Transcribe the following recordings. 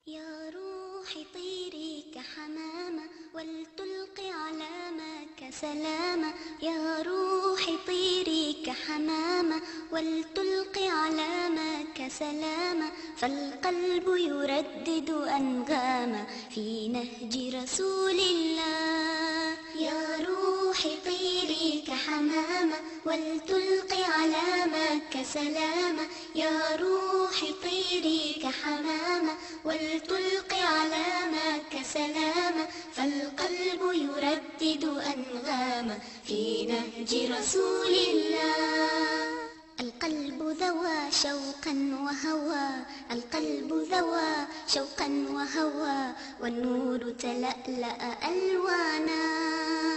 يا روحي طيري كحمامة ولتلقي علامك سلامة. يا روحي طيري كحمامة ولتلقي علامك سلامة. فالقلب يردد أنغاما في نهج رسول الله. يا روحي طيري كحمامة ولتلقي علامك سلامة. يا روحي طيري كحمامة ولتلقي علامك سلامة. فالقلب يردد أنغاما في نهج رسول الله. القلب ذوى شوقا وهوى، القلب ذوى شوقا وهوى، والنور تلألأ ألوانا.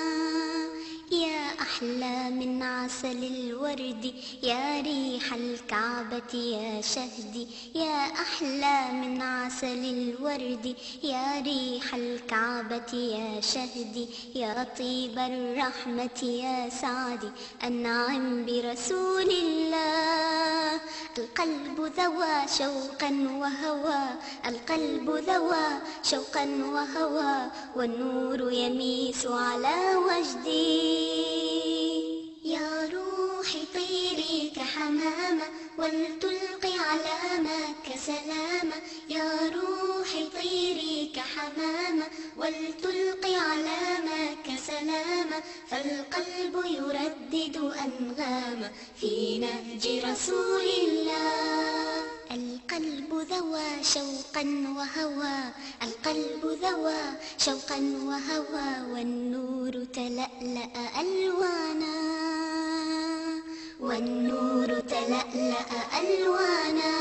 يا أحلى من عسل الورد، يا ريح الكعبة يا شهدي. يا أحلى من عسل الورد، يا ريح الكعبة يا شهدي. يا طيب الرحمة يا سعدي، أنعم برسول الله. القلب ذوى شوقا وهوى، القلب ذوى شوقا وهوى، والنور يميس على وجدي. يا روحي طيري كحمامة ولتلقي علامك سلامة. يا روحي طيري كحمامة ولتلقي علامك سلامة. فالقلب يردد أنغاما في نهج رسول الله. القلب ذوى شوقا وهوى، القلب ذوى شوقا وهوى، والنور تلألأ ألوانا، والنور تلألأ ألوانا.